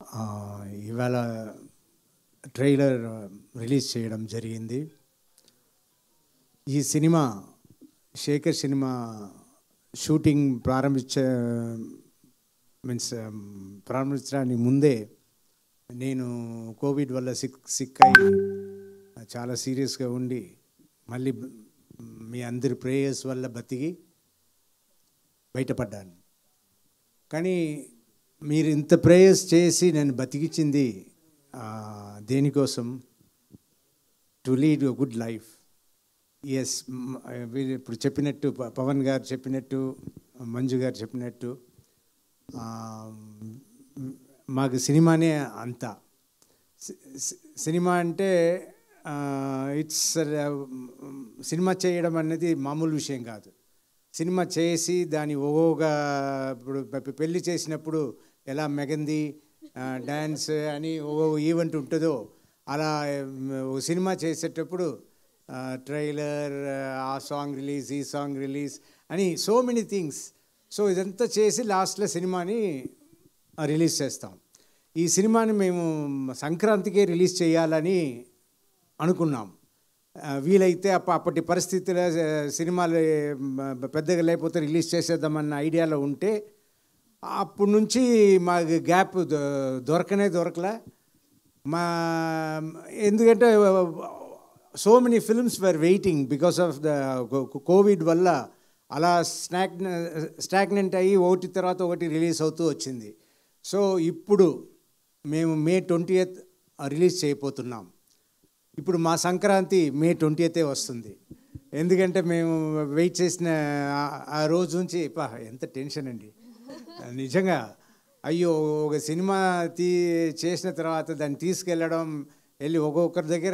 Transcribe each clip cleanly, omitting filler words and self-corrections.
ఇవాళ trailer release చేయడం జరిగింది. ఈ సినిమా శేఖర్ సినిమా షూటింగ్ ప్రారంభించడానికి ముందే నేను కోవిడ్ వల్ల సిక్ అయ్యి చాలా సీరియస్గా ఉండి మళ్ళీ మీ అందరి ప్రేయర్స్ వల్ల బతికి బయటపడ్డాను. కానీ మీరు ఇంత ప్రేయర్స్ చేసి నేను బతికించింది దేనికోసం? To lead a good life. Yes, ఇప్పుడు చెప్పినట్టు పవన్ గారు చెప్పినట్టు, మంజు గారు చెప్పినట్టు మాకు సినిమానే అంతా. సినిమా అంటే ఇట్స్ సినిమా చేయడం అనేది మామూలు విషయం కాదు. సినిమా చేసి దాని ఒక్కొక్క ఇప్పుడు పెళ్ళి చేసినప్పుడు ఎలా మెహందీ డ్యాన్స్ అని ఒక్కొక్క ఈవెంట్ ఉంటుందో అలా సినిమా చేసేటప్పుడు ట్రైలర్, ఆ సాంగ్ రిలీజ్, ఈ సాంగ్ రిలీజ్ అని సో మెనీ థింగ్స్. సో ఇదంతా చేసి లాస్ట్లో సినిమాని రిలీజ్ చేస్తాం. ఈ సినిమాని మేము సంక్రాంతికే రిలీజ్ చేయాలని అనుకున్నాం. వీలైతే అప్పటి పరిస్థితుల్లో సినిమాలు పెద్దగా లేకపోతే రిలీజ్ చేసేద్దామన్న ఐడియాలో ఉంటే అప్పటి నుంచి మాకు గ్యాప్ దొరకలే. ఎందుకంటే so many films were waiting because of the Covid వల్ల అలా స్టాగ్నెంట్ అయ్యి ఒకటి తర్వాత ఒకటి రిలీజ్ అవుతూ వచ్చింది. సో ఇప్పుడు మేము May 20th రిలీజ్ చేయబోతున్నాం. ఇప్పుడు మా సంక్రాంతి May 20th వస్తుంది. ఎందుకంటే మేము వెయిట్ చేసిన ఆ రోజు నుంచి ఎంత టెన్షన్ అండి నిజంగా. అయ్యో, ఒక సినిమా చేసిన తర్వాత దాన్ని తీసుకెళ్ళడం, వెళ్ళి ఒక్కొక్కరి దగ్గర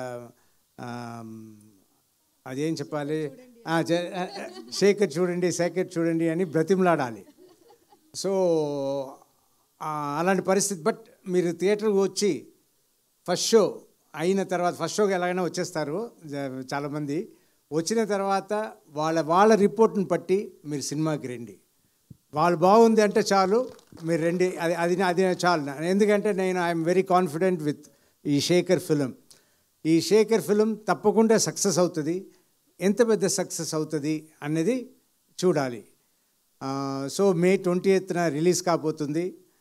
అదేం చెప్పాలి, శేఖర్ చూడండి అని బ్రతిమలాడాలి. సో అలాంటి పరిస్థితి. బట్ మీరు థియేటర్కి వచ్చి ఫస్ట్ షో అయిన తర్వాత, ఫస్ట్ షోకి ఎలాగైనా వచ్చేస్తారు చాలామంది. వచ్చిన తర్వాత వాళ్ళ రిపోర్ట్ని బట్టి మీరు సినిమాకి రండి. వాళ్ళు బాగుంది అంటే చాలు, మీరు రండి. అది చాలు. ఎందుకంటే ఐఎమ్ వెరీ కాన్ఫిడెంట్ విత్ ఈ శేఖర్ ఫిలిం. ఈ శేఖర్ ఫిలిం తప్పకుండా సక్సెస్ అవుతుంది. ఎంత పెద్ద సక్సెస్ అవుతుంది అన్నది చూడాలి. సో May 20th రిలీజ్ కాబోతుంది.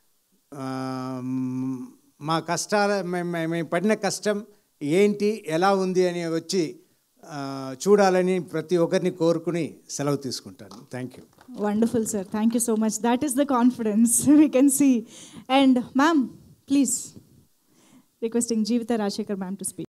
మా కష్టాలు, మేము పడిన కష్టం ఏంటి, ఎలా ఉంది అని వచ్చి చూడాలని ప్రతి ఒక్కరిని కోరుకుని సెలవు తీసుకుంటాను. Thank you. Wonderful, sir. Thank you so much. That is the confidence we can see. And ma'am, please, requesting Dr.Rajashekar ma'am to speak.